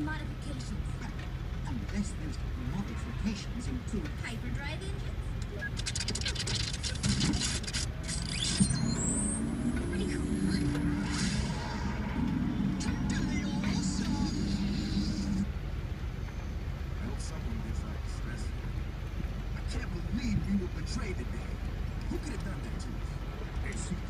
modifications. Unless those modifications include Hyperdrive engines? Pretty cool, huh? Today awesome! I hope someone gets out of stress. I can't believe we were betrayed today. Who could have done that to us?